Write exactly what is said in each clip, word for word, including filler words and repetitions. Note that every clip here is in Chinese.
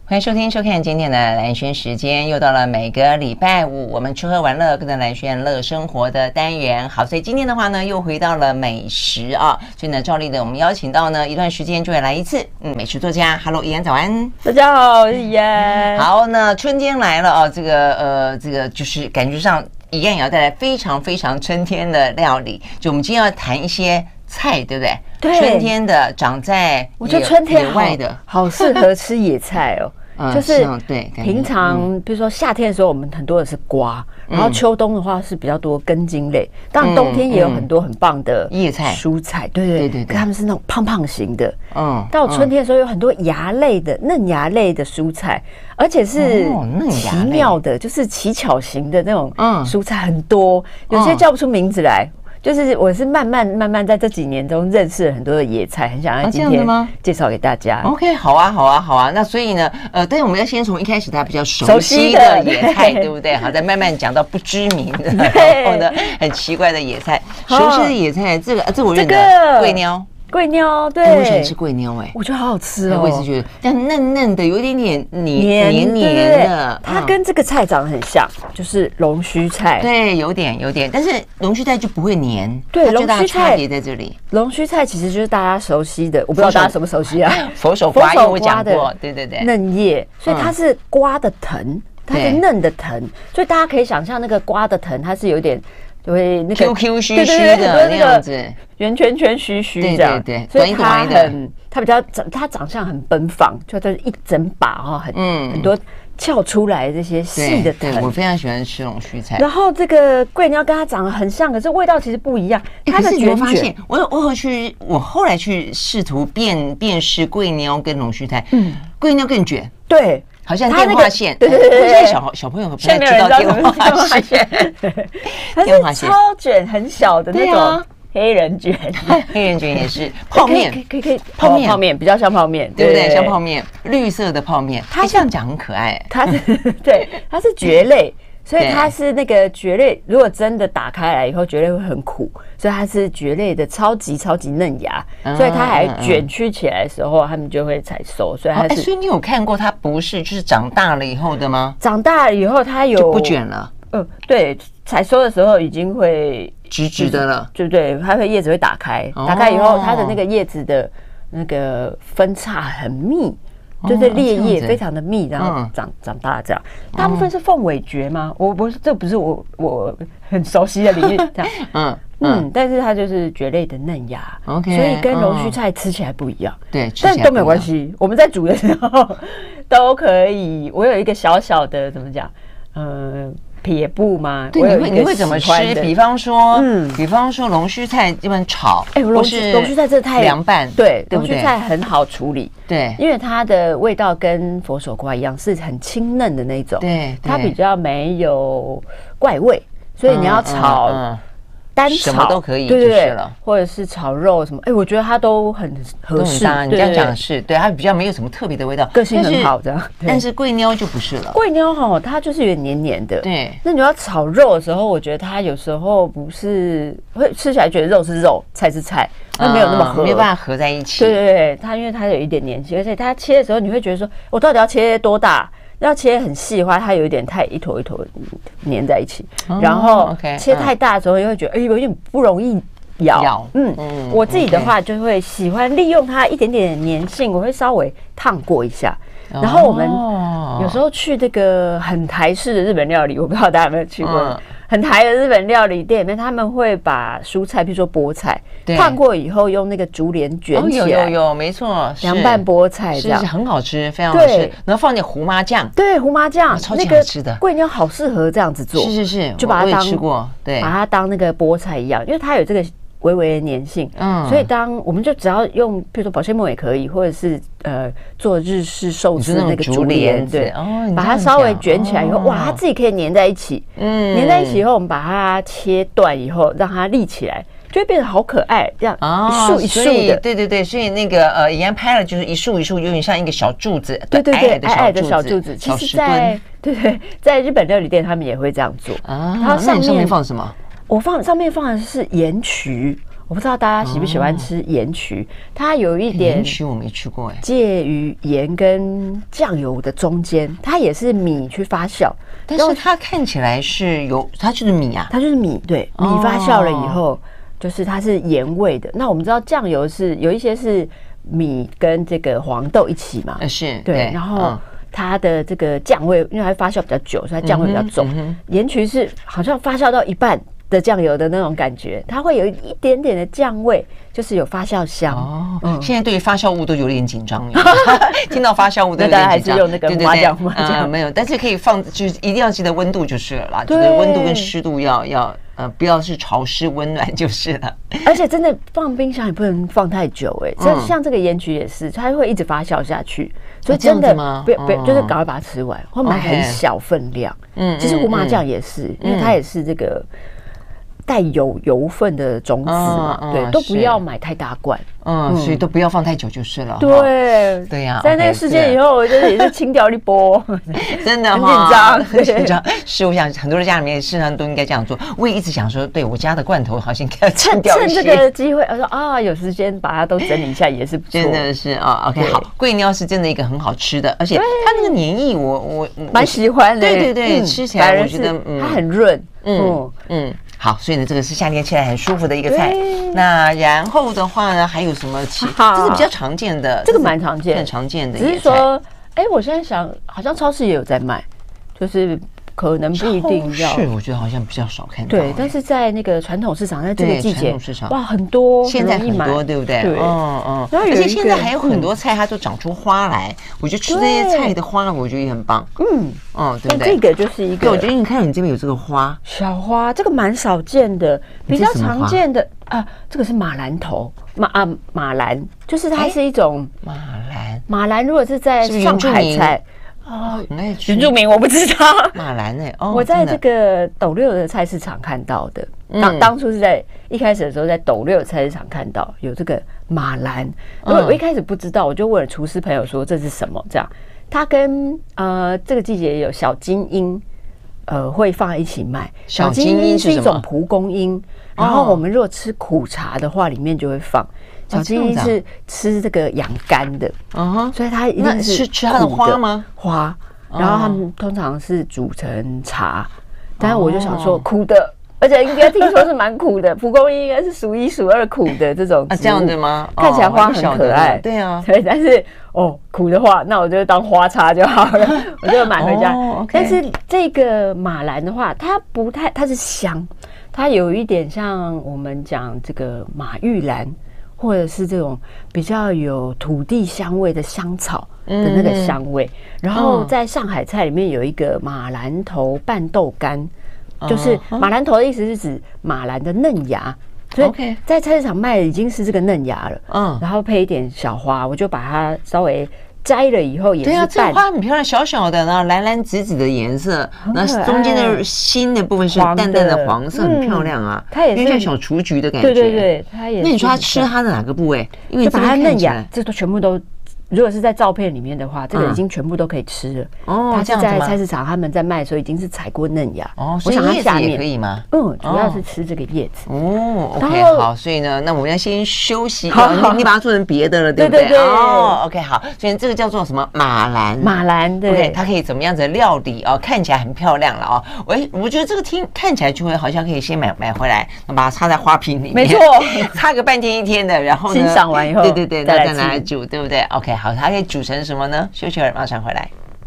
欢迎收听收看今天的蓝轩时间，又到了每个礼拜五我们吃喝玩乐跟着蓝轩乐生活的单元。好，所以今天的话呢，又回到了美食啊，所以呢，照例的我们邀请到呢一段时间就会来一次，嗯，美食作家 ，Hello， 怡安早安， 大家好，我是怡安。 好，那春天来了啊，这个呃，这个就是感觉上怡安也要带来非常非常春天的料理，就我们今天要谈一些菜，对不对？ 对， 春天的长在我觉得春天野外的， 好适合吃野菜哦。 嗯、 就是对， 平常比如说夏天的时候，我们很多的是瓜，然后秋冬的话是比较多根茎类。当然冬天也有很多很棒的叶菜、 蔬菜，对对对对，他们是那种胖胖型的。 嗯， 到春天的时候有很多芽类的嫩芽类的蔬菜，而且是奇妙的，就是奇巧型的那种蔬菜很多，有些叫不出名字来。就是我是慢慢慢慢在这几年中认识了很多的野菜，很想要今天介绍给大家。 OK， 好啊，好啊，好啊。那所以呢，呃，但是我们要先从一开始大家比较熟悉的野菜，对不对？好，再慢慢讲到不知名的，然后呢，很奇怪的野菜。熟悉的野菜，这个这我认得，桂鸟。 桂鸟，对， 欸、我喜欢吃桂鸟，哎， 我觉得好好吃哦。 我也是觉得，但嫩嫩的，有一点点黏黏黏的。 它跟这个菜长得很像，就是龙须菜。 对，有点有点，但是龙须菜就不会黏。 对，龙须菜差别在这里。 龙须菜其实就是大家熟悉的，我不知道大家熟不熟悉啊？ 佛手瓜，因为我讲过，对对对， 嫩叶，所以它是瓜的藤，它是嫩的藤，所以大家可以想象那个瓜的藤，它是有点。就会那个 Q Q 虚虚的那样子， 圆圈圈虚虚这样， 对对对， 所以它很，它比较长，它长相很奔放，就就是一整把哈，很嗯很多翘出来这些细的藤。 我非常喜欢吃龙须菜。 然后这个桂鸟跟它长得很像，可是味道其实不一样。它的卷卷，我我回去，我后来去试图辨辨识桂鸟跟龙须菜，嗯，桂鸟更卷， 对。 好像电话线， 对对对对， 现在小小朋友不太知道电话线， 电话线超卷很小的那种黑人卷， 黑人卷也是泡面， 可以可以可以泡面泡面比较像泡面， 对不对？像泡面，绿色的泡面，它这样讲很可爱， 它是对，它是蕨类。所以它是那个蕨类，如果真的打开来以后，蕨类会很苦，所以它是蕨类的超级超级嫩芽，所以它还卷曲起来的时候，他们就会采收。所以它是， 所以你有看过它不是就是长大了以后的吗？ 长大了以后，它有就不卷了。 嗯，对，采收的时候已经会直直的了， 对对，它会叶子会打开，打开以后，它的那个叶子的那个分叉很密。就是裂叶非常的密，然后长长大这样。大部分是凤尾蕨吗？我不是，这不是我我很熟悉的领域。这样，嗯嗯，但是它就是蕨类的嫩芽 ，OK， 所以跟龙须菜吃起来不一样。 对， 但都没有关系。我们在煮的时候都可以。我有一个小小的怎么讲？呃。撇步吗？ 对，你会你会怎么吃？比方说，嗯，比方说龙须菜一般炒， 哎，龙须龙须菜这太凉拌， 对，龙须菜很好处理， 对， 因为它的味道跟佛手瓜一样，是很清嫩的那种， 对， 它比较没有怪味，所以你要炒。单炒什么都可以，就是了， 或者是炒肉什么，哎，我觉得它都很合适。 你这样讲是对，它比较没有什么特别的味道， 个性很好的。 但是桂鸟就不是了， 桂鸟哈，它就是有点黏黏的。 对， 那你要炒肉的时候，我觉得它有时候不是会吃起来觉得肉是肉，菜是菜，它没有那么合， 没有办法合在一起。 对对对，它因为它有一点粘性，而且它切的时候你会觉得说，我到底要切多大？要切很细的话，它有一点太一坨一坨粘在一起，哦、然后切太大的时候，又会觉得哎、欸、有点不容易咬。嗯嗯，我自己的话就会喜欢利用它一点点粘性，我会稍微烫过一下。然后我们有时候去这个很台式的日本料理，我不知道大家有没有去过。嗯，很台的日本料理店里面，他们会把蔬菜，比如说菠菜，烫过以后用那个竹帘卷起来。哦，有有有，没错， 凉拌菠菜这样是很好吃，非常好吃。然后放点胡麻酱， 对，胡麻酱， 超级好吃的。 桂鸟好适合这样子做， 是是是， 就把它当吃过，对， 把它当那个菠菜一样，因为它有这个微微的粘性，嗯，所以当我们就只要用，比如说保鲜膜也可以，或者是呃做日式寿司那个竹帘，对，哦，把它稍微卷起来以后，哇，它自己可以粘在一起，嗯，粘在一起以后，我们把它切断以后，让它立起来，就会变得好可爱，这样一束一束的， 对对对，所以那个呃，以前拍了就是一束一束，有点像一个小柱子， 对对对，矮矮的小柱子，其实在对对，在日本料理店他们也会这样做啊。它上面放什么？ 我放上面放的是盐曲，我我不知道大家喜不喜欢吃盐曲，它有一点盐曲我没吃过哎， 介于盐跟酱油的中间，它也是米去发酵， 但是它看起来是有，它就是米啊， 它就是米，对，米发酵了以后，就是它是盐味的。那我们知道酱油是有一些是米跟这个黄豆一起嘛， 是对，然后它的这个酱味，因为它发酵比较久，所以它酱味比较重。盐曲是好像发酵到一半的酱油的那种感觉，它会有一点点的酱味，就是有发酵香。 哦，嗯、现在对于发酵物都有点紧张，听到发酵物都有点紧张。 大家还是用那个麻酱麻酱、 嗯，没有，但是可以放，就是一定要记得温度就是了啦，就是温度跟湿度要要呃不要是潮湿温暖就是了。 而且真的放冰箱也不能放太久哎、欸，这、嗯、像这个盐曲也是，它会一直发酵下去，所以真的不要不要，就是赶快把它吃完，或买很小分量。嗯，其实胡麻酱也是，因为它也是这个。带有油分的种子嘛，嗯嗯、对，都不要买太大罐， 嗯，所以都不要放太久就是了。 对， 对呀， 在那个事件以后，我觉得也是清掉一波， 真的很紧张， 很紧张。是，我想很多人家里面事实上都应该这样做。我也一直想说，对我家的罐头好像应该清掉一些。 趁这个机会，我说啊，有时间把它都整理一下也是不错。 真的是啊 ，OK， 好，桂鸟是真的一个很好吃的，而且它那个黏液，我我蛮喜欢的。 对对对，吃起来我觉得它很润， 嗯嗯。好，所以呢，这个是夏天吃起来很舒服的一个菜。那然后的话呢，还有什么其？这是比较常见的， 这个蛮常见， 很常见的。 只是说，哎，我现在想，好像超市也有在卖，就是可能不一定要。 是，我觉得好像比较少看到。 对，但是在那个传统市场，在这个季节， 市场哇，很多， 现在很多，对不对？ 对， 嗯嗯。而且现在还有很多菜，它都长出花来。我觉得吃这些菜的花，我觉得也很棒。嗯嗯，对不对？ 这个就是一个， 我觉得你看你这边有这个花， 小花，这个蛮少见的，比较常见的啊，这个是马兰头，马啊马兰，就是它是一种马兰。 马兰如果是在上海菜。 哦， 原住民我不知道。 马兰哎，哦， 我在这个斗六的菜市场看到的。当当初是在一开始的时候，在斗六菜市场看到有这个马兰。我我一开始不知道，我就问了厨师朋友说这是什么？这样，它跟呃这个季节有小金樱，呃会放在一起卖。 小金樱是一种蒲公英，然后我们如果吃苦茶的话，里面就会放。小金樱是吃这个养肝的，嗯，所以它一定是吃它的花吗？ 花，然后他们通常是煮成茶，但是我就想说苦的，而且应该听说是蛮苦的，蒲公英应该是数一数二苦的这种。 啊，这样子吗？ 看起来花很可爱， 对啊， 对，但是哦苦的话，那我就当花茶就好了，我就买回家。但是这个马兰的话，它不太，它是香，它有一点像我们讲这个马玉兰。或者是这种比较有土地香味的香草的那个香味，嗯、然后在上海菜里面有一个马兰头拌豆干，嗯、就是马兰头的意思是指马兰的嫩芽，所以在菜市场卖的已经是这个嫩芽了，嗯，然后配一点小花，我就把它稍微摘了以后也是对啊，这花很漂亮，小小的，然后蓝蓝紫紫的颜色，然后中间的心的部分是淡淡的黄色，很漂亮啊。 它也是像小雏菊的感觉。 对对对，它也是。 那你说它吃它的哪个部位？因为就把它嫩芽，这都全部都。如果是在照片里面的话，这个已经全部都可以吃了。哦，它是在菜市场他们在卖的时候已经是采过嫩芽。 哦，所以叶子也可以吗？ 嗯，主要是吃这个叶子。 哦 ，OK， 好，所以呢，那我们要先休息。好，你你把它做成别的了，对不对？ 对对对。 哦 ，OK， 好，所以这个叫做什么马兰？ 马兰，对。 OK， 它可以怎么样子的料理哦？看起来很漂亮了哦。我我觉得这个听看起来就会好像可以先买买回来，把它插在花瓶里面。 没错， 插个半天一天的，然后呢， 欣赏完以后， 对对对，再拿来煮，对不对 ？OK， 好，它可以煮成什么呢？休息会儿，马上回来。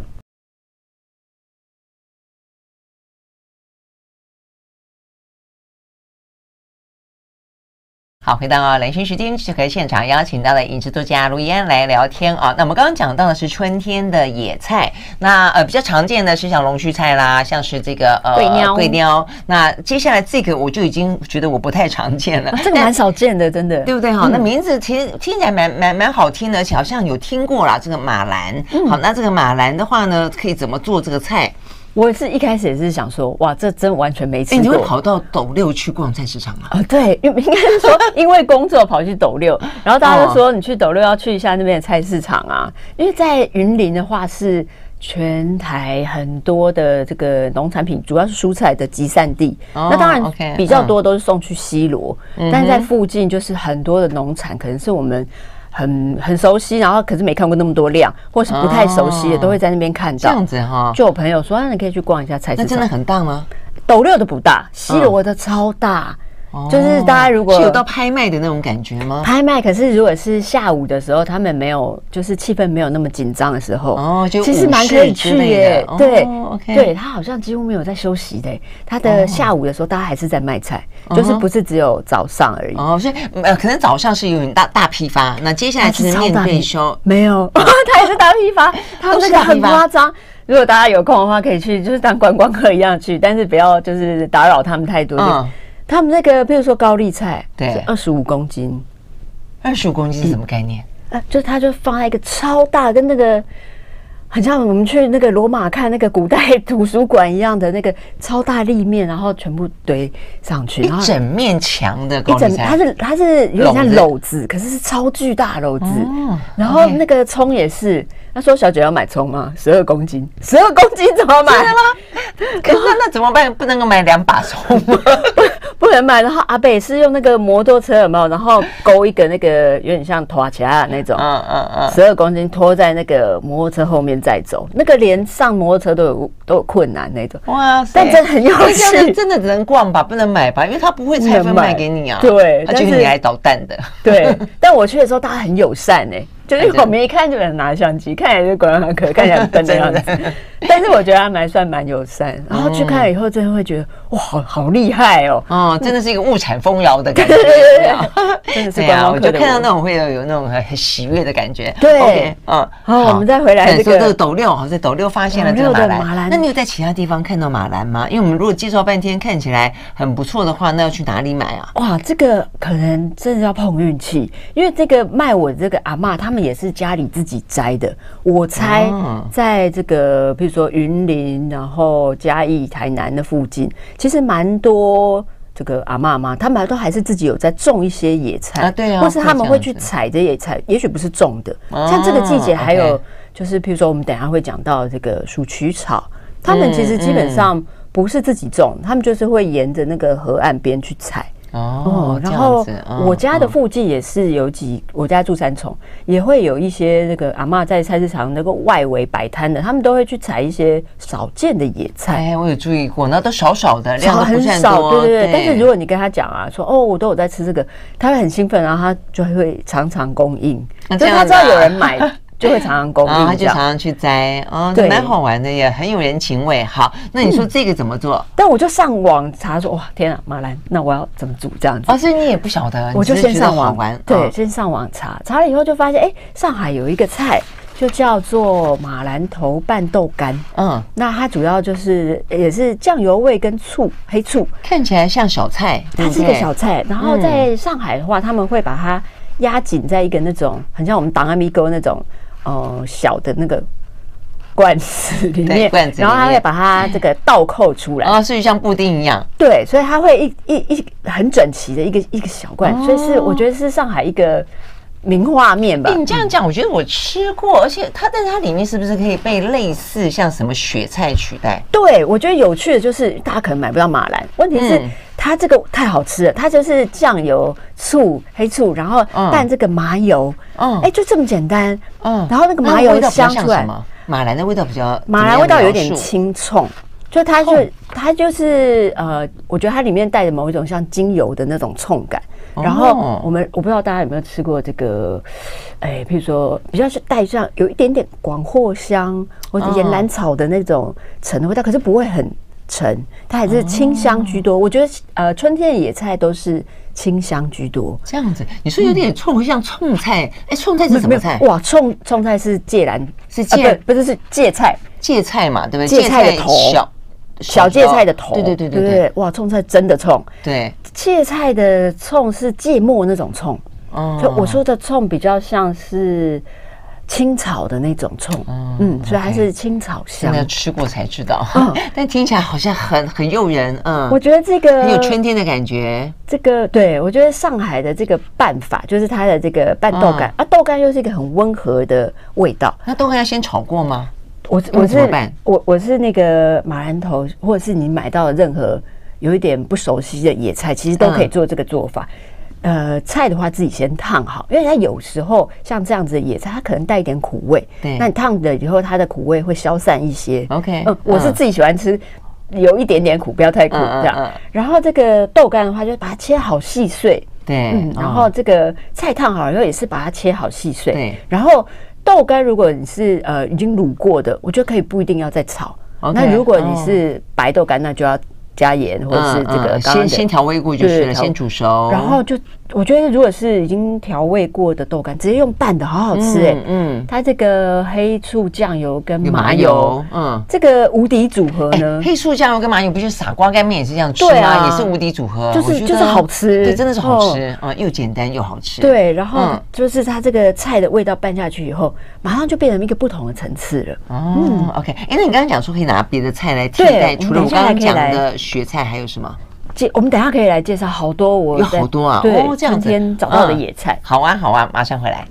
好，回到蓝轩时间，就和现场邀请到了饮食作家卢怡安来聊天啊。那我们刚刚讲到的是春天的野菜，那呃比较常见的是像龙须菜啦，像是这个呃桂鸟， 桂鸟。那接下来这个我就已经觉得我不太常见了， 啊、这个蛮少见的，真的， 对不对哈？嗯、那名字其实听起来蛮蛮蛮好听的，而且好像有听过啦，这个马兰。嗯、好，那这个马兰的话呢，可以怎么做这个菜？ 我是一开始也是想说，哇，这真完全没吃过。 你会跑到斗六去逛菜市场吗？ 啊、哦，对，应该是说因为工作跑去斗六，然后大家都说你去斗六要去一下那边的菜市场啊，因为在云林的话是全台很多的这个农产品，主要是蔬菜的集散地。哦、那当然比较多都是送去西螺，嗯、但是在附近就是很多的农产，可能是我们很很熟悉，然后可是没看过那么多量，或是不太熟悉的，哦、都会在那边看到。 这样子哈， 就有朋友说，啊，你可以去逛一下菜市场。 那真的很大吗？ 斗六的不大，西螺的超大。嗯，就是大家如果是有到拍卖的那种感觉吗？ 拍卖，可是如果是下午的时候，他们没有，就是气氛没有那么紧张的时候，哦，就其实蛮可以去耶。哦、对、哦 okay、对，他好像几乎没有在休息的。他的下午的时候，大家还是在卖菜，哦、就是不是只有早上而已。 哦，所以呃，可能早上是有点大大批发，那接下来是面对休， 没有，他也是大批发，他那个很夸张。如果大家有空的话，可以去，就是当观光客一样去，但是不要就是打扰他们太多。嗯，他们那个，比如说高丽菜，对，二十五公斤， 二十五公斤是什么概念？ 啊，就是它就放在一个超大，跟那个很像我们去那个罗马看那个古代图书馆一样的那个超大立面，然后全部堆上去， 一整面墙的高丽菜， 它是它是有点像篓子，可是是超巨大篓子。哦，然后那个葱也是。他说：“小姐要买葱吗？十二公斤，十二公斤怎么买？ 真的吗？可是那怎么办？不能够买两把葱吗？ 不能买。然后阿北是用那个摩托车有没有？然后勾一个那个有点像拖起来的那种，嗯嗯嗯，十二公斤拖在那个摩托车后面再走，那个连上摩托车都有都有困难那种。哇塞！但真的很有趣， 真的只能逛吧，不能买吧，因为他不会拆分卖给你啊。 对， 他觉得你来捣蛋的。 对，但我去的时候大家很友善哎。”就是我们一看就有人拿相机，看起来是观光客，看起来很笨的样子。但是我觉得他蛮算蛮友善，然后去看了以后，真的会觉得哇，好好厉害哦！ 哦，真的是一个物产丰饶的感觉。 对对对，真的是观光客。 我就看到那种会有有那种很很喜悦的感觉。 对，嗯，好，我们再回来这个这个斗六，好，在斗六发现了这个马兰。那你有在其他地方看到马兰吗？因为我们如果介绍半天看起来很不错的话，那要去哪里买啊？ 哇，这个可能真的要碰运气，因为这个卖我这个阿嬷他们。也是家里自己摘的，我猜在这个比如说云林，然后嘉义、台南的附近，其实蛮多这个阿嬷妈，他们都还是自己有在种一些野菜啊，对啊，或是他们会去采这野菜，也许不是种的，像这个季节还有就是比如说我们等一下会讲到这个鼠曲草，他们其实基本上不是自己种，他们就是会沿着那个河岸边去采。哦，然后我家的附近也是有几，我家住三重，也会有一些那个阿嬷在菜市场那个外围摆摊的，他们都会去采一些少见的野菜。 哎，我有注意过，那都少少的，量都不算多， 对对对。但是如果你跟他讲啊，说哦，我都有在吃这个，他会很兴奋，然后他就会常常供应，所以他知道有人买。就会常常供应， 他就常常去摘，哦，对，蛮好玩的，也很有人情味。好，那你说这个怎么做？ 嗯、但我就上网查说，哇，天啊，马兰，那我要怎么煮这样子？ 哦，所以你也不晓得， 我就先上网玩， 对，哦、先上网查，查了以后就发现，哎、欸，上海有一个菜就叫做马兰头拌豆干，嗯，那它主要就是也是酱油味跟醋，黑醋， 看起来像小菜， 它是一个小菜。然后在上海的话，他们会把它压紧在一个那种很像我们档阿米沟那种。呃，小的那个罐子里面，然后他会把它这个倒扣出来， 哦，所以像布丁一样。 对，所以它会一一一很整齐的一个一个小罐，哦、所以是我觉得是上海一个名画面吧。 你这样讲，我觉得我吃过，而且它但是它里面是不是可以被类似像什么雪菜取代？ 对，我觉得有趣的就是大家可能买不到马兰，问题是。嗯它这个太好吃了，它就是酱油、醋、黑醋，然后拌这个麻油，嗯，哎，就这么简单，嗯，然后那个麻油香出来， 马兰的味道比较， 马兰味道有点青葱，就它就它就是呃，我觉得它里面带着某一种像精油的那种冲感。然后我们我不知道大家有没有吃过这个，哎，譬如说比较是带上有一点点广藿香或者岩兰草的那种沉的味道，可是不会很。沉，它还是清香居多。哦、我觉得，呃，春天的野菜都是清香居多。 这样子，你说有点冲，像冲菜。哎、欸，冲菜是什么菜？ 哇，冲冲菜是芥兰，是芥、啊，不是是芥菜， 芥菜嘛，对不对？ 芥菜的头，小小芥菜的头， 对对对对 对, 对。 哇，冲菜真的冲。 对， 芥菜的冲是芥末那种冲。哦，就我说的冲比较像是。青草的那种葱，嗯，嗯 okay, 所以还是青草香。 真的吃过才知道，嗯、但听起来好像很很诱人，嗯。 我觉得这个很有春天的感觉。 这个对我觉得上海的这个拌法，就是它的这个拌豆干、嗯、啊，豆干又是一个很温和的味道。 那豆干要先炒过吗？ 我我是我我是那个马兰头，或者是你买到的任何有一点不熟悉的野菜，其实都可以做这个做法。嗯、呃，菜的话自己先烫好，因为它有时候像这样子的野菜，它可能带一点苦味。对，那你烫了以后，它的苦味会消散一些。OK， 嗯，我是自己喜欢吃有一点点苦，不要太苦这样。嗯嗯嗯、然后这个豆干的话，就把它切好细碎。对，嗯，然后这个菜烫好了以后，也是把它切好细碎。对，然后。豆干，如果你是呃已经卤过的，我觉得可以不一定要再炒。Okay, 那如果你是白豆干，那就要加盐或者是这个、嗯嗯、 先先调味过就是了，先煮熟， 然后就我觉得如果是已经调味过的豆干，直接用拌的好好吃哎、欸。嗯，它这个黑醋酱油跟麻油，嗯，这个无敌组合呢、 欸，黑醋酱油跟麻油不就是傻瓜干面也是这样吃吗？啊、也是无敌组合， 就是就是好吃， 对，真的是好吃啊、哦嗯，又简单又好吃。 对，然后就是它这个菜的味道拌下去以后，马上就变成一个不同的层次了。 哦、嗯 ，OK， 哎、欸，那你刚刚讲说可以拿别的菜来替代，除了我刚刚讲的雪菜，还有什么？ 我们等一下可以来介绍好多我有好多啊， 对，哦、这样今天找到的野菜、嗯。 好啊，好啊，马上回来。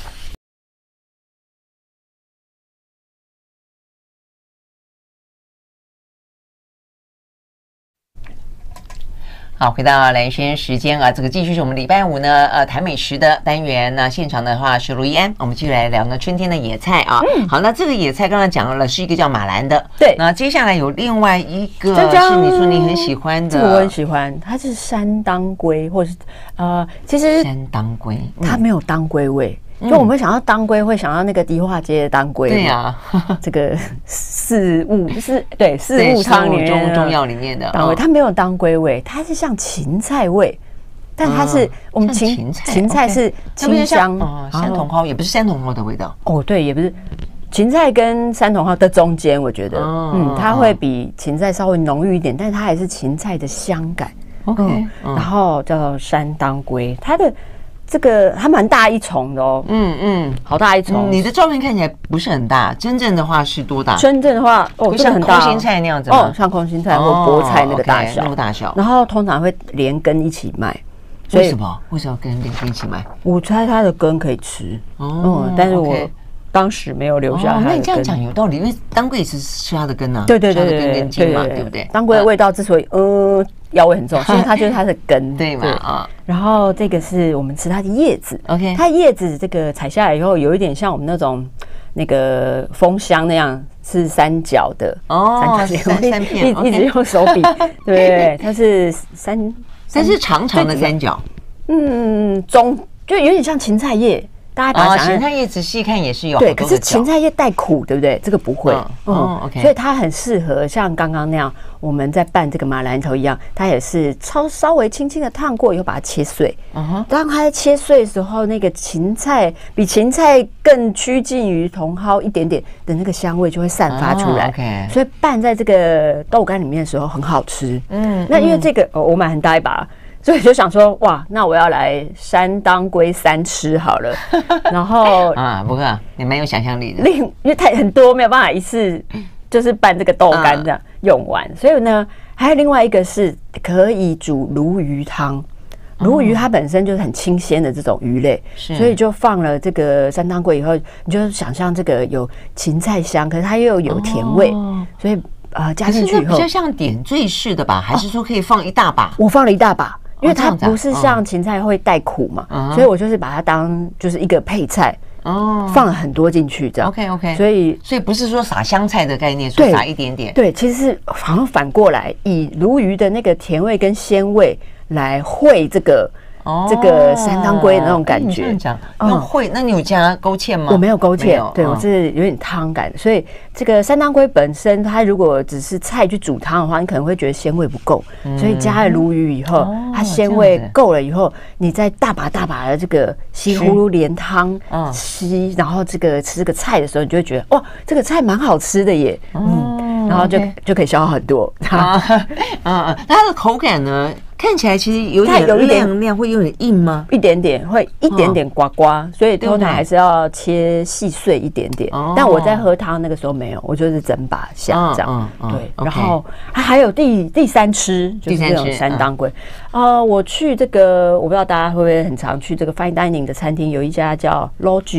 好，回到蓝轩时间啊，这个继续是我们礼拜五呢，呃，谈美食的单元。那现场的话是卢怡安，我们继续来聊呢春天的野菜啊。嗯、好，那这个野菜刚才讲了是一个叫马兰的， 对。 那接下来有另外一个是你说你很喜欢的， 这个我很喜欢，它是山当归，或者是呃，其实山当归、 嗯、它没有当归味。就我们想到当归，会想到那个迪化街的当归， 对呀、 啊，这个四物是对四物汤里面中药里面的当归，它没有当归味，它是像芹菜味，但它是、嗯、我们芹芹菜是清香， 哦，山茼蒿也不是山茼蒿的味道， 哦，对，也不是芹菜跟山茼蒿的中间，我觉得，哦、嗯，它会比芹菜稍微浓郁一点，但是它还是芹菜的香感 ，OK，、 嗯嗯、然后叫做山当归，它的。这个还蛮大一丛的哦，嗯嗯，好大一丛、 嗯。你的照片看起来不是很大，真正的话是多大？ 真正的话，哦， 不像空心菜那样子吗？ 哦，像空心菜或菠菜那个大小， 那个大小。 然后通常会连根一起卖。 为什么？为什么跟连根一起卖？ 我猜它的根可以吃，哦、嗯，但是我。Okay当时没有留下它的根、哦， 那你这样讲有道理，因为当归也是吃它的根啊， 对对对对对，根跟茎嘛，对不对？ 当归的味道之所以呃药味很重，其实它就是它的根， 对嘛啊。 然后这个是我们吃它的叶子 ，OK， 它叶子这个采下来以后，有一点像我们那种那个枫香那样，是三角的哦，三三片， 一直用手比，对，它是三， 它是长长的三角， 嗯，中就有点像芹菜叶。大家把它想象， 芹菜叶仔细看也是有好对，可是芹菜叶带苦，对不对？这个不会， 嗯，嗯 OK， 所以它很适合像刚刚那样，我们在拌这个马兰头一样，它也是稍稍微轻轻的烫过以后把它切碎。嗯哼，当它切碎的时候，那个芹菜比芹菜更趋近于茼蒿一点点的那个香味就会散发出来。 哦 OK， 所以拌在这个豆干里面的时候很好吃。嗯，那因为这个、哦、我买很大一把。所以就想说，哇，那我要来山当归三吃好了。然后啊，不过你蛮有想象力的。 另因为太很多，没有办法一次就是拌这个豆干这样用完。所以呢，还有另外一个是可以煮鲈鱼汤。鲈鱼它本身就是很清鲜的这种鱼类，所以就放了这个山当归以后，你就想象这个有芹菜香，可是它又有甜味，所以呃加进去以后， 比较像点缀式的吧？还是说可以放一大把？ 我放了一大把。因为它不是像芹菜会带苦嘛，哦、所以我就是把它当就是一个配菜，哦，放了很多进去这样。 OK OK， 所以所以不是说撒香菜的概念，说撒一点点。 对，其实是好像反过来，以鲈鱼的那个甜味跟鲜味来烩这个。哦、这个山当归的那种感觉， 你这样讲要会、嗯，那你有加勾芡吗？ 我没有勾芡，对、嗯、我是有点汤感，所以这个山当归本身，它如果只是菜去煮汤的话，你可能会觉得鲜味不够，嗯、所以加了鲈鱼以后，哦、它鲜味够了以后，你再大把大把的这个西葫芦连汤吸，然后这个吃这个菜的时候，你就会觉得哇，这个菜蛮好吃的耶，嗯，嗯然后就 okay. 就可以消耗很多啊，嗯，那它的口感呢？看起来其实有点亮亮，会有点硬吗？ 一点点，会一点点刮刮，所以通常还是要切细碎一点点。但我在喝汤那个时候没有，我就是整把下这样。对，然后还有第第三吃就是这种山当归。呃，我去这个，我不知道大家会不会很常去这个 fine dining 的餐厅，有一家叫 Lodge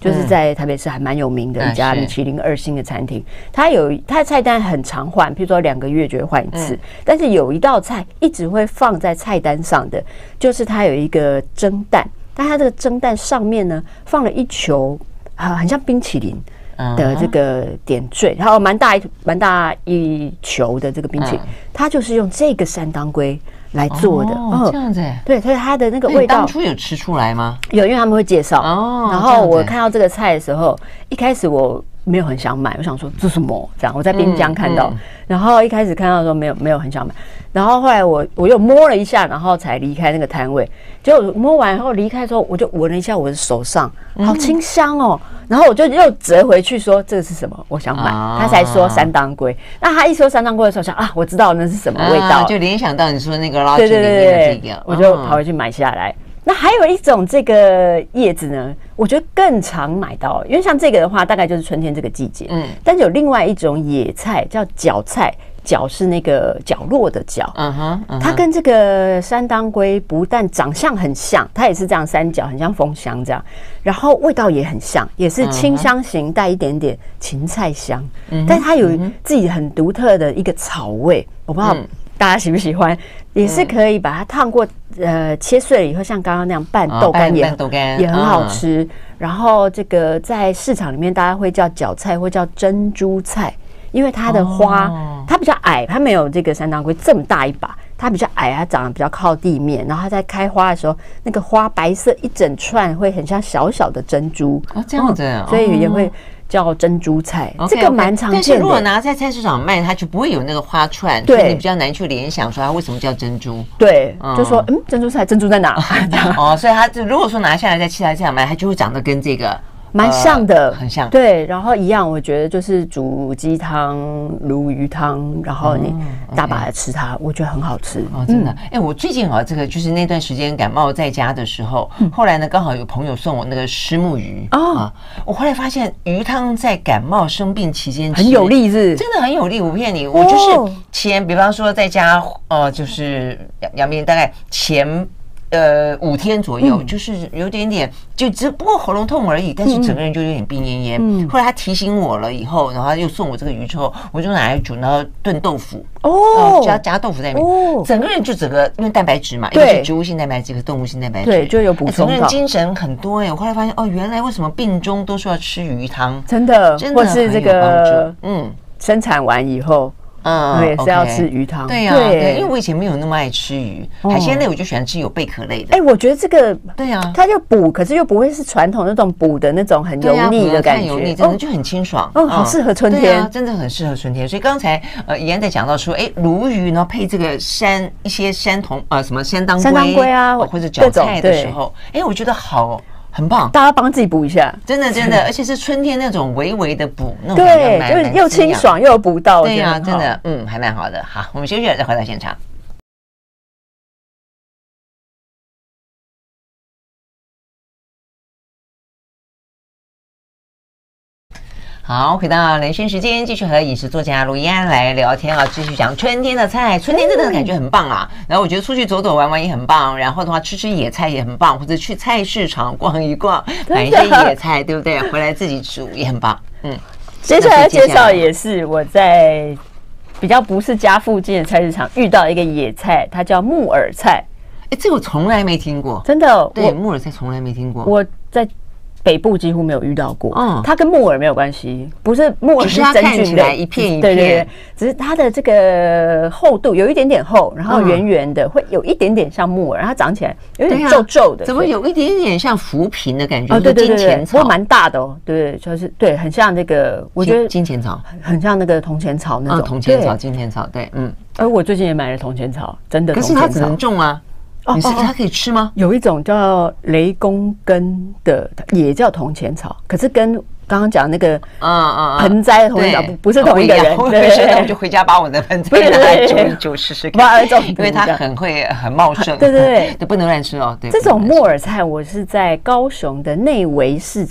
就是在台北市还蛮有名的一家米其林二星的餐厅。它有它的菜单很常换，譬如说两个月就会换一次，嗯、但是有一道菜一直会放在菜单上的，就是它有一个蒸蛋，但它这个蒸蛋上面呢放了一球啊，很像冰淇淋的这个点缀，然后蛮大一蛮大一球的这个冰淇淋，嗯、它就是用这个山当归来做的。 哦，这样子。 对，所以它的那个味道， 当初有吃出来吗？ 有，因为他们会介绍。哦，然后我看到这个菜的时候，一开始我没有很想买，我想说这是什么？这样我在滨江看到，嗯嗯、然后一开始看到的时候没有没有很想买，然后后来我我又摸了一下，然后才离开那个摊位。结果摸完后离开的时候，我就闻了一下我的手上，好清香哦。然后我就又折回去说这个是什么？我想买。啊、他才说山当归。那他一说山当归的时候，想啊，我知道那是什么味道，啊、 就联想到你说那个拉锯里面的这个， 我就跑回去买下来。那还有一种这个叶子呢，我觉得更常买到，因为像这个的话，大概就是春天这个季节。嗯，但是有另外一种野菜叫角菜，角是那个角落的角。嗯哼，嗯哼它跟这个山当归不但长相很像，它也是这样三角，很像枫香这样，然后味道也很像，也是清香型，带一点点芹菜香。嗯，但它有自己很独特的一个草味，我不知道大家喜不喜欢。也是可以把它烫过，呃，切碎了以后，像刚刚那样拌豆干也、哦、也很好吃。嗯、然后这个在市场里面，大家会叫角菜，或叫珍珠菜，因为它的花、哦、它比较矮，它没有这个山当归这么大一把，它比较矮，它长得比较靠地面。然后它在开花的时候，那个花白色一整串，会很像小小的珍珠。 哦，这样子、哦， 所以也会叫珍珠菜， okay, 这个蛮常见的。但是如果拿在菜市场卖，它就不会有那个花串，对，所以你比较难去联想说它为什么叫珍珠。 对，嗯、就说嗯，珍珠菜，珍珠在哪？ 哦，所以它如果说拿下来在其他市场卖，它就会长得跟这个蛮像的、呃， 很像。 对，然后一样，我觉得就是煮鸡汤、鲈鱼汤，然后你大把的吃它，我觉得很好吃。 哦，真的。哎、嗯欸，我最近啊，这个就是那段时间感冒在家的时候，嗯、后来呢，刚好有朋友送我那个虱目鱼哦、啊，我后来发现鱼汤在感冒生病期间很有利，是真的很有利。我不骗你，我就是前，比方说在家，呃，就是阳明大概前。呃，五天左右，嗯、就是有点点，就只不过喉咙痛而已，但是整个人就有点病恹恹。嗯、后来他提醒我了以后，然后他又送我这个鱼之后，我就拿来煮，然后炖豆腐哦，加加豆腐在里面，哦、整个人就整个因为蛋白质嘛，一个是植物性蛋白质，一个动物性蛋白质， 对，就有补充到，整个人精神很多哎。我后来发现哦，原来为什么病中都说要吃鱼汤， 真的，真的或是这个嗯，生产完以后。嗯，也是要吃鱼汤， 对呀，对，因为我以前没有那么爱吃鱼，海鲜类我就喜欢吃有贝壳类的。 哎，我觉得这个， 对呀， 它就补，可是又不会是传统那种补的那种很油腻的感觉， 油腻真的就很清爽， 哦，好适合春天， 真的很适合春天。所以刚才呃，怡安在讲到说，哎，鲈鱼呢配这个山一些山桐呃什么山当归、 山当归啊， 或者角菜的时候，哎，我觉得好。很棒， 大家帮自己补一下， 真的真的，而且是春天那种微微的补，那种对，就是又清爽又有补到， 对呀，真的，嗯，还蛮好的。好，我们休息了再回到现场。好，回到人生时间，继续和饮食作家卢怡安来聊天啊，继续讲春天的菜。春天真的感觉很棒啊，然后我觉得出去走走玩玩也很棒，然后的话吃吃野菜也很棒，或者去菜市场逛一逛，买一些野菜，对不对？回来自己煮也很棒。嗯， 接下来介绍也是我在比较不是家附近的菜市场遇到一个野菜，它叫木耳菜。 哎，这我从来没听过， 真的， 对，木耳菜从来没听过。 我在北部几乎没有遇到过，嗯，它跟木耳没有关系，不是木耳是真菌类， 一片一片， 对对对，只是它的这个厚度有一点点厚，然后圆圆的，会有一点点像木耳，它长起来有点皱皱的， 怎么有一点点像浮萍的感觉？ 哦，对对对对，不过蛮大的哦，对，就是对，很像那个，我觉得金钱草， 很像那个铜钱草那种， 铜钱草、金钱草，对，嗯。 而我最近也买了铜钱草，真的， 可是它只能种啊。你是它可以吃吗？ 有一种叫雷公根的，也叫铜钱草，可是跟刚刚讲那个啊啊盆栽的铜钱草不不是同一个人。 对，我就回家把我的盆栽拿来煮一煮试试看，因为它很会很茂盛。 对对对，不能乱吃哦。对， 这种木耳菜我是在高雄的内围市场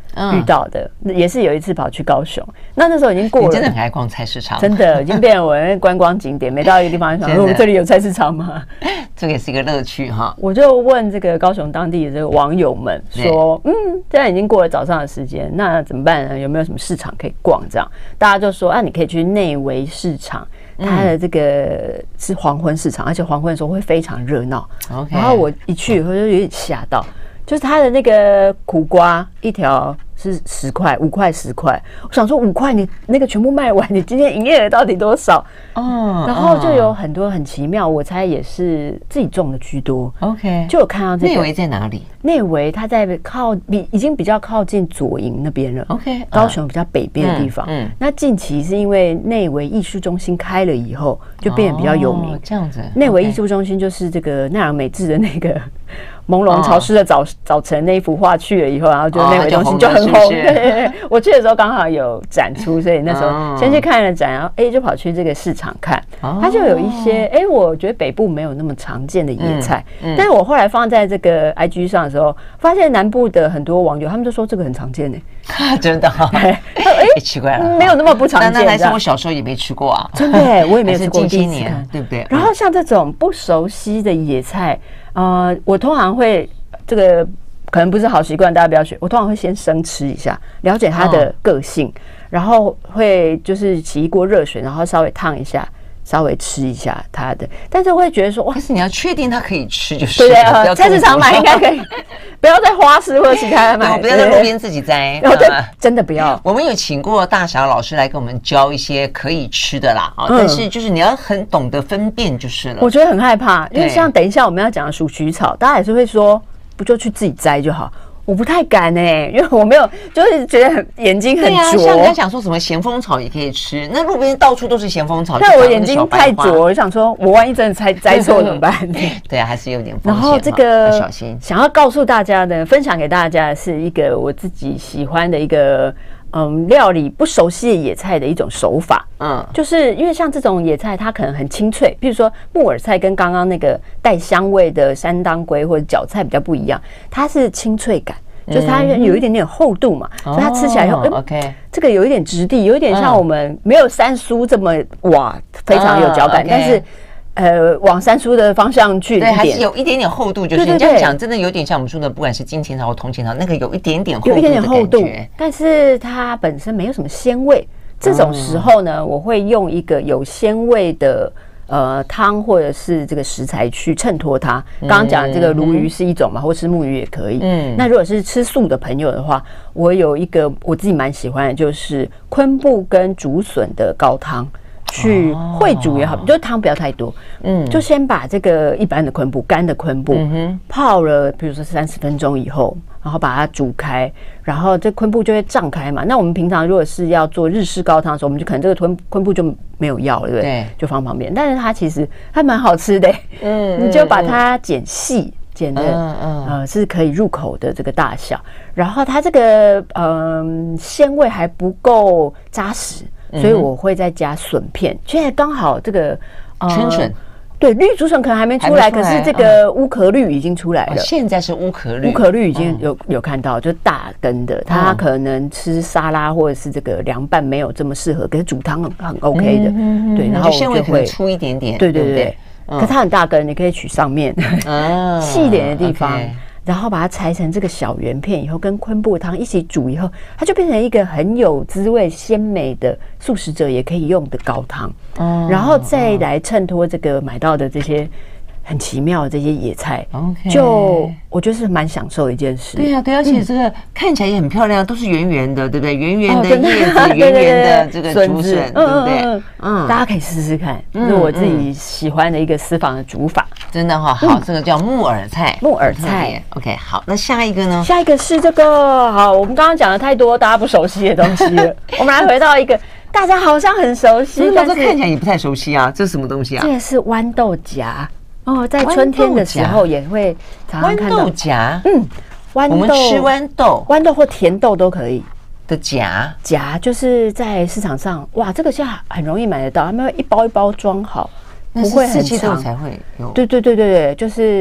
遇到的，嗯、也是有一次跑去高雄，那那时候已经过了， 你真的很爱逛菜市场， 真的已经变成我的观光景点，每到一个地方就想说，我这里有菜市场吗？ 这个也是一个乐趣哈。 我就问这个高雄当地的这个网友们说，嗯，现在已经过了早上的时间，那怎么办呢？有没有什么市场可以逛？这样大家就说啊，你可以去内围市场。它的这个是黄昏市场，而且黄昏的时候会非常热闹。 Okay. 然后我一去以后就有点吓到，就是它的那个苦瓜一条是十块，五块十块。我想说五块你那个全部卖完，你今天营业额到底多少？哦，然后就有很多很奇妙，我猜也是自己种的居多。 OK， 就有看到这个。 内围在哪里？ 内围它在靠比已经比较靠近左营那边了。 OK， 高雄比较北边的地方。嗯，嗯那近期是因为内围艺术中心开了以后，就变得比较有名。 哦、这样子， 内围艺术中心就是这个奈良美智的那个朦胧潮湿的早、哦、早晨那一幅画去了以后，然后就内围中心就很红。哦、对对对，我去的时候刚好有展出，所以那时候先去看了展，然后哎就跑去这个市场看，哦、它就有一些哎，我觉得北部没有那么常见的野菜，嗯嗯、但是我后来放在这个 I G 上的时候，发现南部的很多网友他们就说这个很常见呢、 欸，真的、哦，哎，奇怪了， 没有那么不常见。 那那来说，我小时候也没吃过啊， 真的，我也没吃过， 近些年对不对？ 然后像这种不熟悉的野菜，呃，我通常会这个。可能不是好习惯，大家不要学。我通常会先生吃一下，了解它的个性，哦、然后会就是起一锅热水，然后稍微烫一下，稍微吃一下它的。但是我会觉得说，哇， 但是你要确定它可以吃就是。 对对，菜市场买应该可以，不要在花市或者其他买， 不要在路边自己摘。 对，真的不要。 我们有请过大侠老师来给我们教一些可以吃的啦，啊，嗯、但是就是你要很懂得分辨就是了。 我觉得很害怕，因为像等一下我们要讲的鼠曲草，大家也是会说。不就去自己摘就好，我不太敢哎、欸，因为我没有，就是觉得很眼睛很拙。对啊， 像刚讲说什么咸丰草也可以吃，那路边到处都是咸丰草， 但我眼睛太拙，我想说我万一真的摘摘错怎么办？ 对啊，还是有点风险。 然后这个要小心。 想要告诉大家的，分享给大家的是一个我自己喜欢的一个。嗯，料理不熟悉的野菜的一种手法，嗯，就是因为像这种野菜，它可能很清脆，比如说木耳菜跟刚刚那个带香味的山当归或者韭菜比较不一样，它是清脆感，就是它有一点点厚度嘛，嗯、所以它吃起来以后，嗯 ，OK， 这个有一点质地，有一点像我们没有山酥这么哇非常有嚼感，嗯 okay、但是。呃，往山酥的方向去一点， 对，还是有一点点厚度，就是你这样讲，真的有点像我们说的，不管是金钱草或铜钱草，那个有一点点厚度的感觉，有一点点厚度， 但是它本身没有什么鲜味。这种时候呢，我会用一个有鲜味的呃汤或者是这个食材去衬托它。刚刚讲的这个鲈鱼是一种嘛，或是木鱼也可以。嗯，那如果是吃素的朋友的话，我有一个我自己蛮喜欢的，就是昆布跟竹笋的高汤。去烩煮也好，就是汤不要太多，嗯，就先把这个一般的昆布、干的昆布、嗯、泡了，比如说三十分钟以后，然后把它煮开，然后这昆布就会胀开嘛。那我们平常如果是要做日式高汤的时候，我们就可能这个昆昆布就没有要了，对不对？对，就放旁边。但是它其实还蛮好吃的，嗯，你就把它剪细。剪的嗯嗯呃是可以入口的这个大小，然后它这个嗯、呃、鲜味还不够扎实，所以我会再加笋片。现在刚好这个春笋， 对，绿竹笋可能还没出来，可是这个乌壳绿已经出来了。 哦、现在是乌壳绿， 乌壳绿已经有、嗯、有看到，就大根的，它可能吃沙拉或者是这个凉拌没有这么适合，可是煮汤很很 OK 的，嗯、对，然后鲜味可能粗一点点， 对对 对, 对。可它很大根，你可以取上面细一点的地方， okay、然后把它裁成这个小圆片以后，跟昆布汤一起煮以后，它就变成一个很有滋味、鲜美的素食者也可以用的高汤。嗯，然后再来衬托这个买到的这些很奇妙的这些野菜， okay、就我觉得是蛮享受的一件事。 对啊，对，而且这个看起来也很漂亮，都是圆圆的，对不对？圆圆的叶子，圆圆的这个竹笋，对不对？嗯， 大家可以试试看，这是我自己喜欢的一个私房的煮法。 真的哈，好，这个叫木耳菜， 木耳菜。 OK， 好，那下一个呢？ 下一个是这个，好，我们刚刚讲了太多大家不熟悉的东西了，我们来回到一个大家好像很熟悉， 但是看起来也不太熟悉啊，这是什么东西啊？ 这个是豌豆荚。哦，在春天的时候也会常常看到豌豆荚， 嗯，豌豆， 我们吃豌豆， 豌豆或甜豆都可以的荚， 荚就是在市场上，哇，这个现在很容易买得到，他们会一包一包装好，不会很长才会有。 对对对对对，就是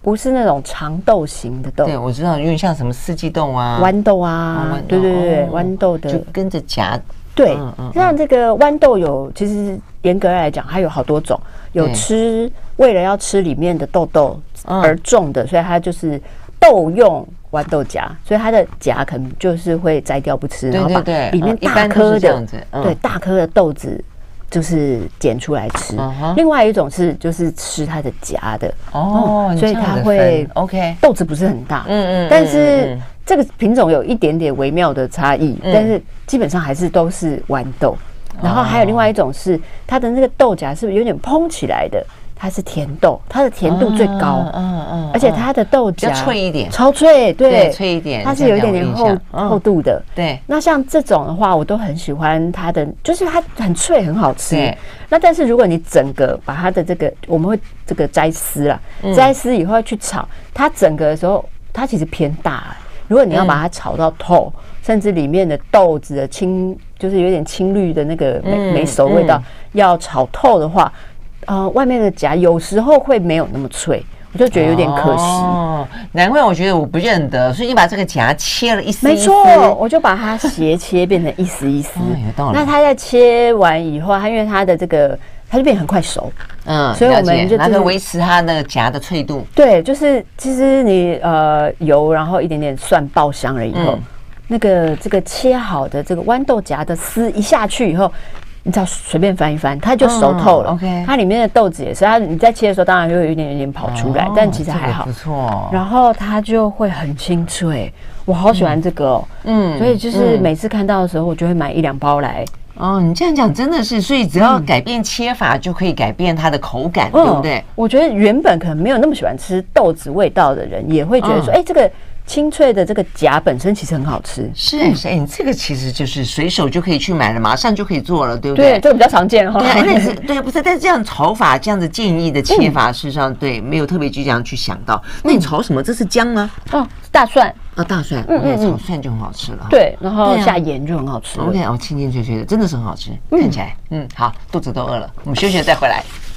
不是那种长豆型的豆。 对，我知道，有点像什么四季豆啊、 豌豆啊，哦、对对对，豌、哦、豆的就跟着夹。 对，嗯嗯、像这个豌豆有，其实严格来讲，它有好多种，有吃为了要吃里面的豆豆而种的，嗯、所以它就是豆用豌豆荚，所以它的荚可能就是会摘掉不吃， 对对对， 然后把里面大颗的，嗯、对大颗的豆子就是捡出来吃。嗯、另外一种是就是吃它的荚的哦， 所以它会 OK 豆子不是很大，嗯嗯，但是这个品种有一点点微妙的差异，嗯、但是基本上还是都是豌豆。然后还有另外一种是它的那个豆荚是不是有点蓬起来的？它是甜豆，它的甜度最高，嗯嗯，而且它的豆荚脆一点， 超脆，对， 脆一点， 它是有一点点厚厚度的， 对。 那像这种的话，我都很喜欢它的，就是它很脆，很好吃。那但是如果你整个把它的这个，我们会这个摘丝啦，摘丝以后去炒，它整个的时候，它其实偏大。如果你要把它炒到透，甚至里面的豆子的青，就是有点青绿的那个没没熟味道，要炒透的话。呃，外面的荚有时候会没有那么脆，我就觉得有点可惜。 哦，难怪我觉得我不认得，所以你把这个荚切了一丝一丝， 没错，我就把它斜切变成一丝一丝。哦，有道理。那它在切完以后，它因为它的这个，它就变得很快熟。嗯，所以我们就那个维持它的荚的脆度。 对，就是其实你呃油，然后一点点蒜爆香了以后，嗯、那个这个切好的这个豌豆荚的丝一下去以后。你只要随便翻一翻，它就熟透了。嗯、OK， 它里面的豆子也是，它你在切的时候，当然就会有一点有点跑出来，哦、但其实还好， 不错。 然后它就会很清脆，我好喜欢这个哦。嗯，所以就是每次看到的时候，我就会买一两包来。 哦，你这样讲真的是，所以只要改变切法，就可以改变它的口感，嗯、对不对？ 我觉得原本可能没有那么喜欢吃豆子味道的人，也会觉得说，哎、嗯欸，这个。清脆的这个荚本身其实很好吃， 是是，哎，你这个其实就是随手就可以去买了，马上就可以做了，对不对？ 对，这个比较常见哈。 对啊，那是对，不是，但是这样炒法，这样子建议的切法，事实上对，没有特别去这样去想到。那你炒什么？这是姜吗？ 哦，大蒜啊，大蒜，嗯嗯，炒蒜就很好吃了。 对，然后下盐就很好吃。 OK， 哦，清清脆脆的，真的是很好吃，看起来，嗯，好，肚子都饿了，我们休息了再回来。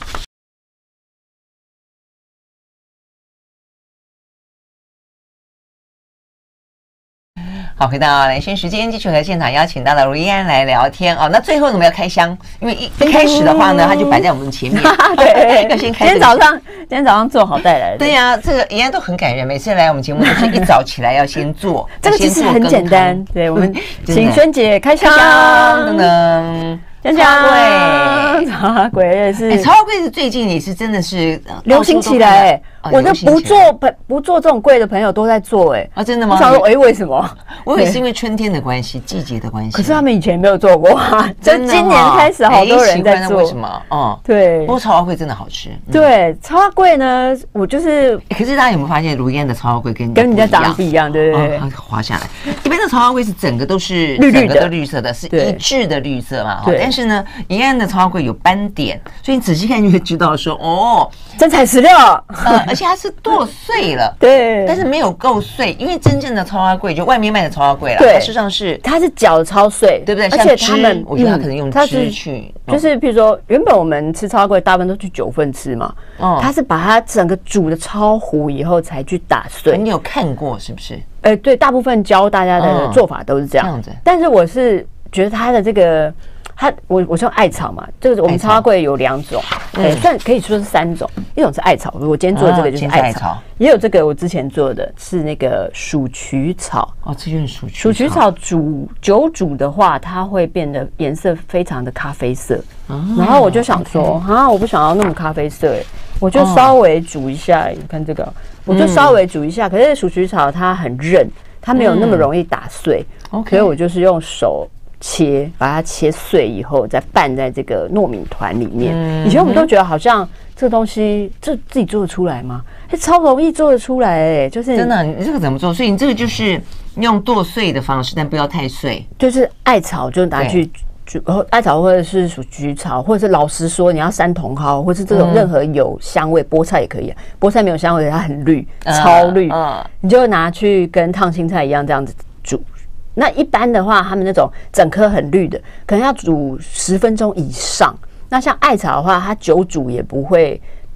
好，回到蓝轩时间，继续和现场邀请到了如意安来聊天哦。那最后我们要开箱，因为一一开始的话呢，它就摆在我们前面。 对，要先开。今天早上，今天早上做好带来的。 对呀、啊，这个怡安都很感人，每次来我们节目都是一早起来要先做。 这个其实很简单，对，我们请萱姐开箱。 噔噔。 香蕉超花贵也是， 哎，超花贵是最近也是真的是流行起来，哎，我的不做朋不做这种贵的朋友都在做，哎， 啊，真的吗？ 我想说，哎，为什么？ 我以为是因为春天的关系，季节的关系。 可是他们以前没有做过啊，就今年开始好多人在做， 为什么？哦， 对。 不过超花贵真的好吃， 对，超花贵呢，我就是， 可是大家有没有发现，如意安的超花贵跟跟人家长得不一样，对不对？ 滑下来，一般的超花贵是整个都是绿绿的，绿色的，是一致的绿色嘛，但是呢，怡安的超花贵有斑点，所以你仔细看就会知道说，哦， 真材实料， 呃，而且它是剁碎了， 对， 但是没有够碎，因为真正的超花贵就外面卖的超花贵啦， 对， 它事实上是它是搅的超碎， 对不对？ 而且他们， 我觉得它可能用汁去， 就是比如说原本我们吃超花贵大部分都去九份吃嘛，哦，它是把它整个煮的超糊以后才去打碎， 你有看过是不是？ 呃，对，大部分教大家的做法都是这样，这样子，但是我是觉得它的这个。它我我说艾草嘛，这个我们超花贵有两种，哎、嗯，算可以说是三种，一种是艾草，我今天做的这个就是艾草，哦、也有这个我之前做的是那个鼠曲草， 哦，这就是鼠曲鼠曲草煮久煮的话，它会变得颜色非常的咖啡色，哦、然后我就想说，啊，我不想要那么咖啡色，哎，我就稍微煮一下，你看这个，我就稍微煮一下，可是鼠曲草它很韧，它没有那么容易打碎，嗯、所以我就是用手。切，把它切碎以后，再拌在这个糯米团里面。嗯、以前我们都觉得好像这个东西，这自己做得出来吗？哎，超容易做得出来哎、欸，就是真的，你这个怎么做？所以你这个就是用剁碎的方式，但不要太碎。 就是艾草就拿去煮，艾草或者是鼠曲草，或者是老实说，你要山茼蒿，或是这种任何有香味，菠菜也可以、啊。菠菜没有香味，它很绿，超绿，嗯嗯、你就拿去跟烫青菜一样这样子煮。那一般的话，他们那种整颗很绿的，可能要煮十分钟以上。那像艾草的话，它久煮也不会变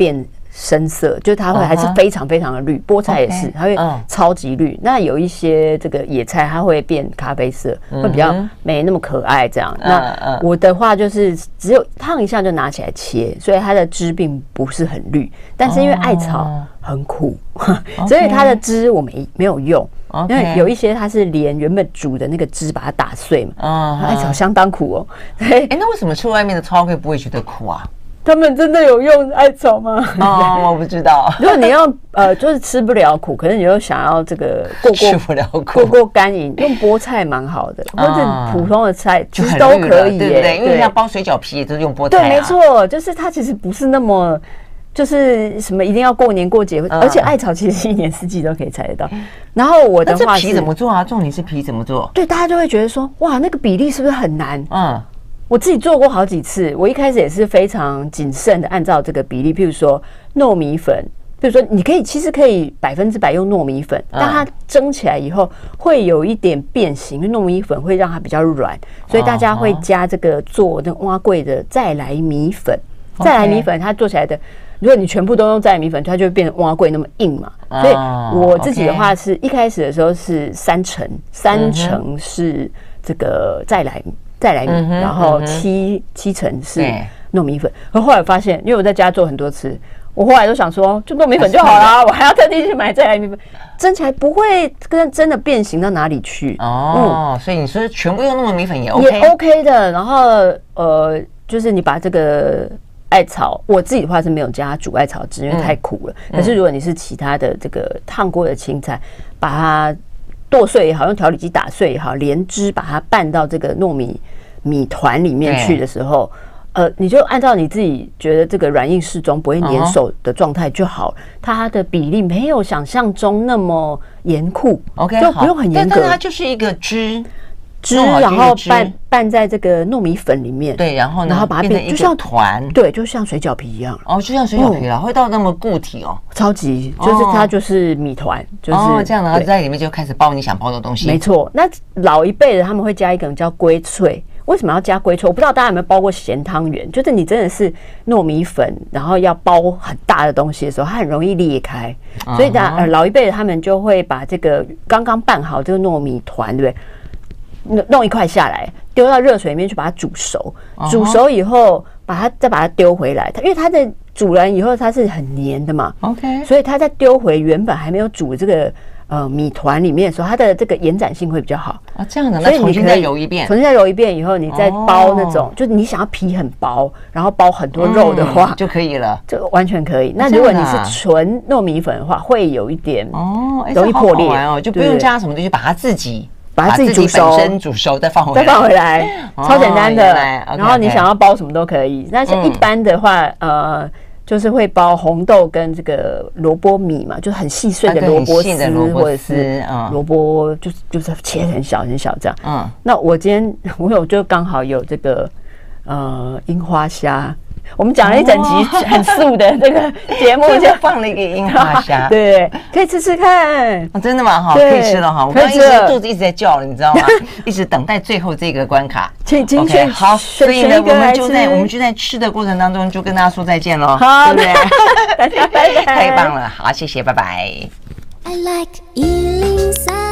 深色，就是它会还是非常非常的绿。菠菜也是，它会超级绿。那有一些这个野菜，它会变咖啡色，会比较没那么可爱这样。那我的话就是只有烫一下就拿起来切，所以它的汁并不是很绿，但是因为艾草很苦，所以它的汁我们没有用。因为有一些它是连原本煮的那个汁把它打碎嘛，艾草相当苦哦。 哎，那为什么吃外面的超会不会觉得苦啊？ 他们真的有用艾草吗？ 哦，我不知道。 如果你要呃，就是吃不了苦，可是你又想要这个过过吃不了苦过过干瘾，用菠菜蛮好的，或者普通的菜其实都可以， 对不对？因为像包水饺皮也都是用菠菜。 对，没错，就是它其实不是那么。就是什么一定要过年过节，而且艾草其实一年四季都可以采得到。然后我的话是皮怎么做啊？重点是皮怎么做？ 对，大家就会觉得说，哇，那个比例是不是很难？嗯，我自己做过好几次，我一开始也是非常谨慎的按照这个比例，譬如说糯米粉，譬如说你可以其实可以百分之百用糯米粉，但它蒸起来以后会有一点变形，因为糯米粉会让它比较软，所以大家会加这个做那个碗粿的再来米粉，再来米粉它做起来的。如果你全部都用再来米粉，它就会变成碗粿那么硬嘛。所以我自己的话是一开始的时候是三成，三成是这个再来再来米，然后七七成是糯米粉。可后来发现，因为我在家做很多次，我后来都想说，就糯米粉就好啦，我还要特地去买再来米粉，蒸起来不会跟真的变形到哪里去。 哦，所以你说全部用糯米粉也 OK， 也 OK 的。然后呃，就是你把这个。艾草，我自己的话是没有加煮艾草汁，因为太苦了。嗯、可是如果你是其他的这个烫过的青菜，把它剁碎也好，用调理机打碎也好，连汁把它拌到这个糯米米团里面去的时候，呃，你就按照你自己觉得这个软硬适中，不会粘手的状态就好。它的比例没有想象中那么严酷 ，OK， 就不用很严格， 但它就是一个汁。 汁，然后拌拌在这个糯米粉里面， 对，然后呢， 然后把它变就像团， 对，就像水饺皮一样。 哦，就像水饺皮了，会到那么固体哦， 超级，就是它就是米团，就是这样，然后在里面就开始包你想包的东西。 没错，那老一辈的他们会加一个叫龟脆。为什么要加龟脆？我不知道大家有没有包过咸汤圆，就是你真的是糯米粉，然后要包很大的东西的时候，它很容易裂开，所以呃老一辈的他们就会把这个刚刚拌好这个糯米团，对不对？弄一块下来，丢到热水里面去把它煮熟。煮熟以后，把它再把它丢回来。它因为它的煮完以后它是很黏的嘛 ，OK， 所以它再丢回原本还没有煮这个呃米团里面的时候，它的这个延展性会比较好。 啊，这样的，那重新再揉一遍， 重新再揉一遍以后，你再包那种，就是你想要皮很薄，然后包很多肉的话， 就可以了， 就完全可以。那如果你是纯糯米粉的话，会有一点哦，容易破裂哦，就不用加什么东西，把它自己。 把它自己煮熟， 本身煮熟再放回来， 再放回来，超简单的。然后你想要包什么都可以。那像一般的话，呃，就是会包红豆跟这个萝卜米嘛，就是很细碎的萝卜丝，或者是萝卜，就是就是切很小很小这样。嗯。那我今天我有就刚好有这个呃樱花虾。我们讲了一整集很素的这个节目， 就放了一个樱花虾， 对，可以吃吃看。 哦，真的吗？哈，可以吃了哈。我刚刚一直肚子一直在叫了，你知道吗？一直等待最后这个关卡。 请请 OK， 好，所以呢，我们就在我们就在吃的过程当中，就跟大家说再见喽。 好，对不对？大家拜拜， 太棒了，好，谢谢，拜拜。I like